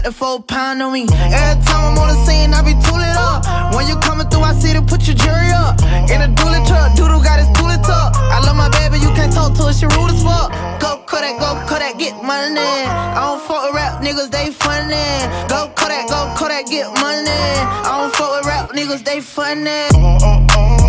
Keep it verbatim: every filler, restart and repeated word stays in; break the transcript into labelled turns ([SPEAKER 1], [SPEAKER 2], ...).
[SPEAKER 1] the four pound on me. Every time I'm on the scene, I be tooling up. When you coming through, I see to put your jury up. In a dually truck, Doodle got his tooling tuck. I love my baby, you can't talk to her, she rude as fuck. Go Kodak, go Kodak, get money. I don't fuck with rap niggas, they funny. Go Kodak, go Kodak, get money. I don't fuck with rap niggas, they funny.